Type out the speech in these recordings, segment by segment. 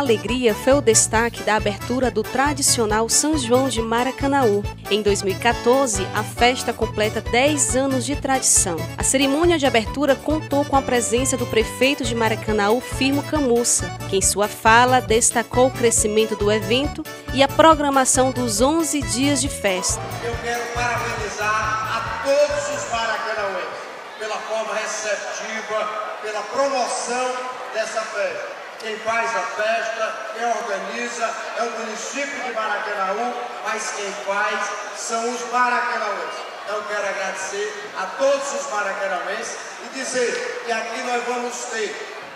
alegria foi o destaque da abertura do tradicional São João de Maracanaú. Em 2014, a festa completa 10 anos de tradição. A cerimônia de abertura contou com a presença do prefeito de Maracanaú, Firmo Camussa, que em sua fala destacou o crescimento do evento e a programação dos 11 dias de festa. Eu quero parabenizar a todos os maracanauenses pela forma receptiva, pela promoção dessa festa. Quem faz a festa, quem organiza é o município de Maracanaú, mas quem faz são os maracanauenses. Então quero agradecer a todos os maracanauenses e dizer que aqui nós vamos ter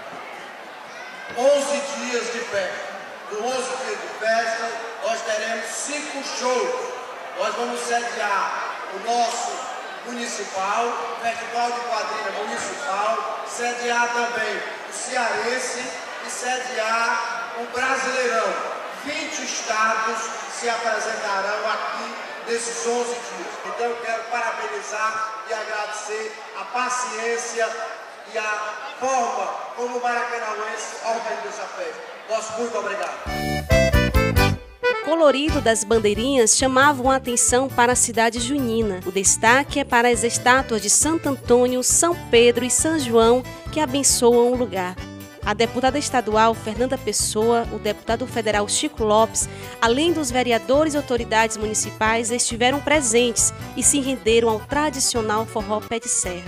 11 dias de festa. Nos 11 dias de festa, nós teremos 5 shows. Nós vamos sediar o nosso municipal, Festival de Quadrilha Municipal, sediar também o cearense e sediar o Brasileirão. 20 estados se apresentarão aqui nesses 11 dias. Então eu quero parabenizar e agradecer a paciência e a forma como o Maracanauense organiza essa festa. Nosso muito obrigado. O colorido das bandeirinhas chamavam a atenção para a cidade junina. O destaque é para as estátuas de Santo Antônio, São Pedro e São João, que abençoam o lugar. A deputada estadual Fernanda Pessoa, o deputado federal Chico Lopes, além dos vereadores e autoridades municipais, estiveram presentes e se renderam ao tradicional forró pé de serra.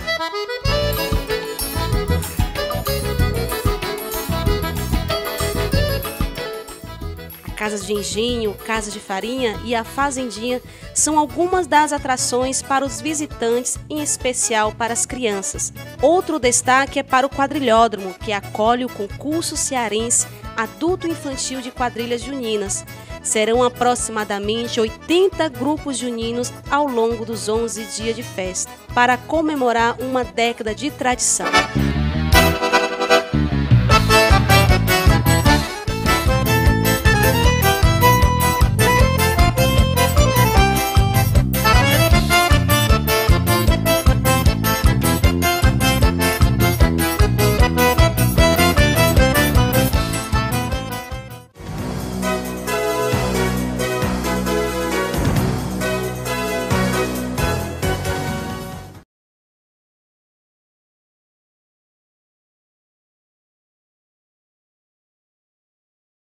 Casas de engenho, casas de farinha e a fazendinha são algumas das atrações para os visitantes, em especial para as crianças. Outro destaque é para o quadrilhódromo, que acolhe o concurso cearense adulto infantil de quadrilhas juninas. Serão aproximadamente 80 grupos juninos ao longo dos 11 dias de festa, para comemorar uma década de tradição.